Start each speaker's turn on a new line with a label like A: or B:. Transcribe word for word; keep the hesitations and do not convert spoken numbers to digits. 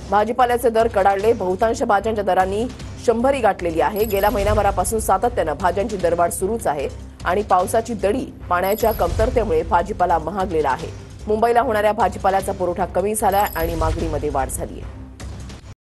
A: भाजीपाल्याचे दर कडाडले। बहुतांश भाज्यांच्या दरांनी शंभरी गाठलेली आहे। गेल्या महिनाभरापासून सातत्याने भाज्यांची दरवाढ सुरूच आहे आणि पावसाची दडी, पाण्याच्या कमतरतेमुळे भाजीपाला महागलेला आहे। मुंबईला होणाऱ्या भाजीपाल्याचा पुरवठा कमी झालाय आणि मागणीमध्ये वाढ झाली आहे।